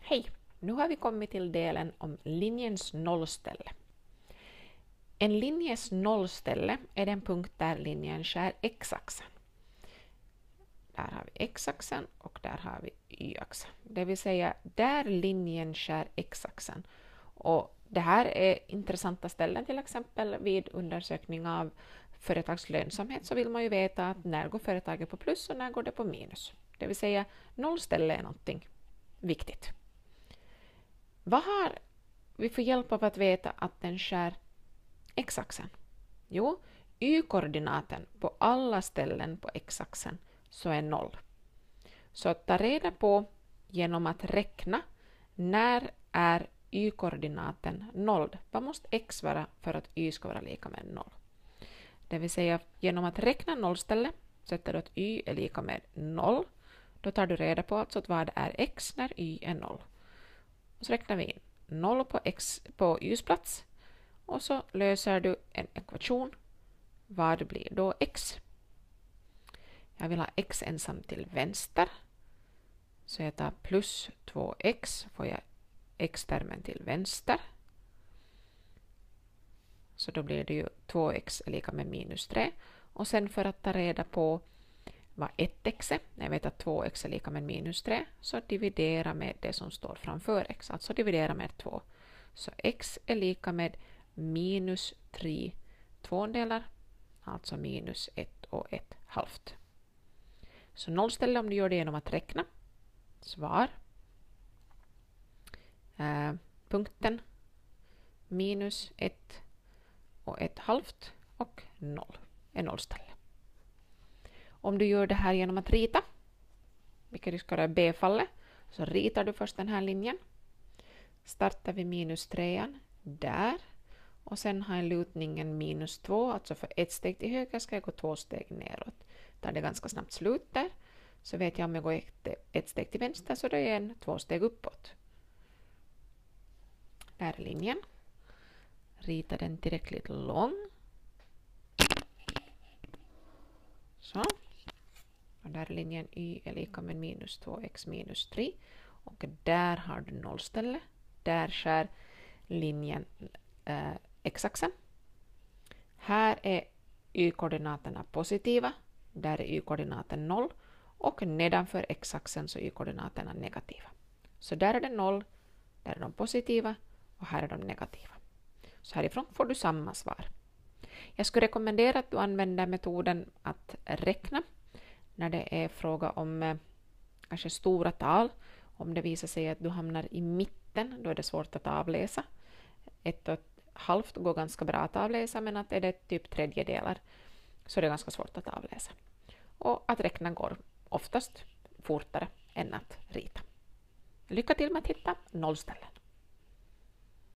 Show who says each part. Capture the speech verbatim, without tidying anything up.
Speaker 1: Hej! Nu har vi kommit till delen om linjens nollställe. En linjes nollställe är den punkt där linjen skär x-axeln. Där har vi x-axeln och där har vi y-axeln. Det vill säga där linjen skär x-axeln. Och det här är intressanta ställen, till exempel vid undersökning av företagslönsamhet så vill man ju veta att när går företaget på plus och när går det på minus. Det vill säga nollställe är någonting viktigt. Vad har vi för hjälp av att veta att den skär x-axeln? Jo, y-koordinaten på alla ställen på x-axeln så är noll. Så att ta reda på genom att räkna när är y-koordinaten noll. Vad måste x vara för att y ska vara lika med noll? Det vill säga genom att räkna nollställe sätter du att y är lika med noll. Då tar du reda på alltså att vad är x när y är noll. Och så räknar vi in noll på, x, på y's plats och så löser du en ekvation. Vad blir då x? Jag vill ha x ensam till vänster. Så jag tar plus två x får jag x-termen till vänster. Så då blir det ju två x är lika med minus tre. Och sen för att ta reda på vad ett x är, när jag vet att två x är lika med minus tre, så dividera med det som står framför x. Alltså dividera med två. Så x är lika med minus tre tvådelar, alltså minus ett och ett halvt. Så nollställe om du gör det genom att räkna. Svar. Eh, punkten minus ett och ett halvt och noll är nollställe. Om du gör det här genom att rita, vilket du ska göra i B-fallet, så ritar du först den här linjen. Startar vi minus trean där. Och sen har jag lutningen minus två, alltså för ett steg till höger ska jag gå två steg neråt. Tar det ganska snabbt slut där. Så vet jag om jag går ett, ett steg till vänster så det är en två steg uppåt. Där är linjen. Rita den tillräckligt lång. Så. Och där är linjen y är lika med minus två x minus tre. Och där har du nollställe. Där skär linjen eh, x-axeln. Här är y-koordinaterna positiva. Där är y-koordinaten noll. Och nedanför x-axeln så är y-koordinaterna negativa. Så där är det noll. Där är de positiva. Och här är de negativa. Så härifrån får du samma svar. Jag skulle rekommendera att du använder metoden att räkna när det är fråga om eh, kanske stora tal. Om det visar sig att du hamnar i mitten, då är det svårt att avläsa. Ett och ett halvt går ganska bra att avläsa, men att är det typ tredjedelar så är det ganska svårt att avläsa. Och att räkna går oftast fortare än att rita. Lycka till med att hitta nollställen.